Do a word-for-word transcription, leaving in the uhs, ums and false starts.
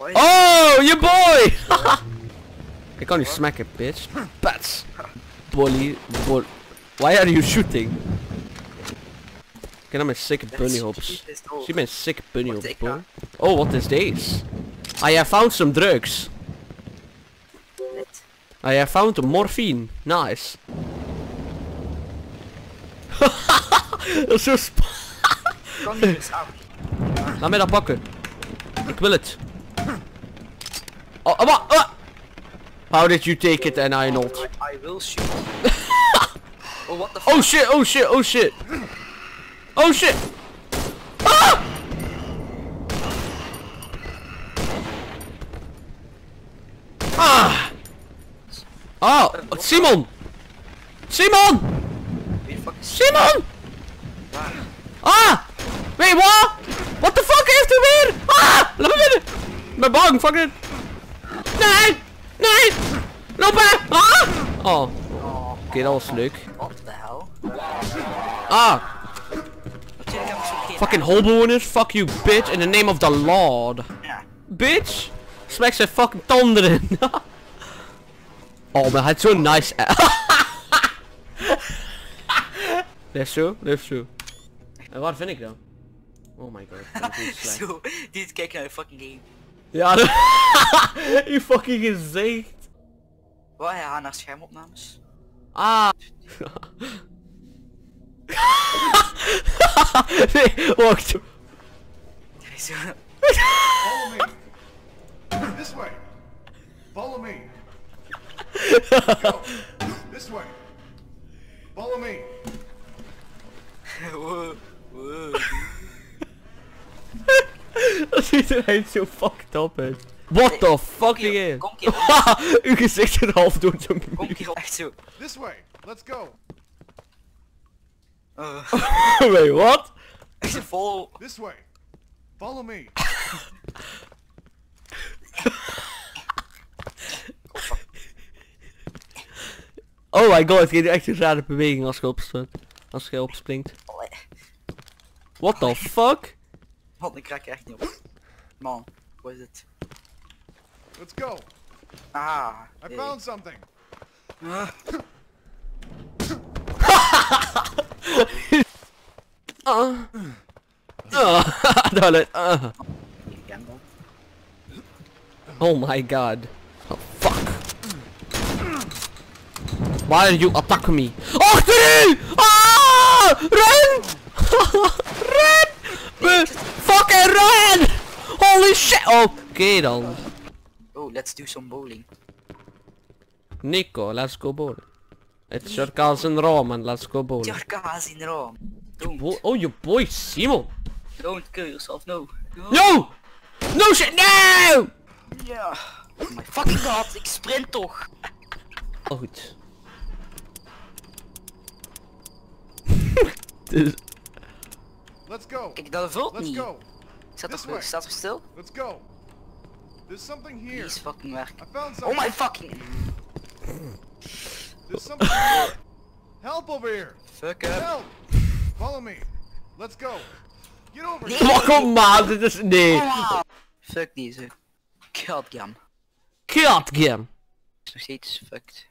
Oh, je boy! Ik kan nu smacken, bitch. Pats. Bolly. Bol Why are you shooting? Kijk naar mijn sick bunny hops. Zie mijn sick bunny hops, boy. Oh, what is this? I found some drugs. I found morphine. Nice. Dat is zo sp... Kan niet eens af. Laat mij dat pakken. Ik wil het. Oh, oh, oh, oh. How did you take it and I not? I, I will shoot. Oh, what the fuck? Oh shit, oh shit, oh shit. Oh shit. Ah! Ah! Oh, Simon! Simon! Wie de fuck is Simon! waar? Ah! Wait, what? What the fuck heeft hij weer? Ah! Laat me binnen! Ik ben bang, fuck it! Nee! Nee! Lopen! Ah! Oh. Oké, okay, dat was leuk. What the hell? Ah! Natuurlijk heb ik zo geen Fucking holbewoners, fuck you bitch, in the name of the Lord. Ja. Bitch! Smack zijn fucking tanden in. Oh, maar hij is zo nice. Dat is zo, dat is zo. En waar vind ik dan? Oh my god, dat is slecht. Zo, dit kijk naar de fucking game. Ja, je fucking gezicht. Waar ja, naar schermopnames. Ah. Nee, wacht. Zo. Follow me. This way. Follow me. Go. This way. Follow me. Wow, wow. Dat ziet er echt zo fucked up uit. What the fuck hier, is? kom hier. Uw gezicht er half door zo'n Kom muur. hier op, echt zo. This way. Let's go. Uh, Wait, what? echt zo vol. This way. Follow me. Oh my god, het geeft echt een rare beweging als je opspringt. Als je opspringt. Allee. What the fuck? Want ik raak er echt niet op. Man, hoe is het? Let's go. Ah. I hey. found something. Ah. Ah. Ah. Dat lukt. Ah. Ik ken dat. Oh my god. Oh fuck. Why are you attacking me? Achter u! Ah! Run! Run! We fucking run! Holy shit! Oké okay, dan. Oh, let's do some bowling. Nico, let's go bowling. It's your cousin Roman, let's go bowling. Your gas in Rome. Don't. Bo oh, your boy Simon. Don't kill yourself, no. No! No! No shit, no! Ja. Oh my fucking god, ik sprint toch. Oh, goed. Dus... Let's go. Kijk, dat vult Let's niet. go. Staat This toch, way. staat toch stil? Let's go. There's something here. Please fucking werk. I found Oh something. my fucking. There's something here. Help over here. Fuck up. Help. Follow me. Let's go. Get over Nee. here. Oh, kom maar, dit is... Nee. Fuck deze. God gam. God game. Is nog steeds fucked.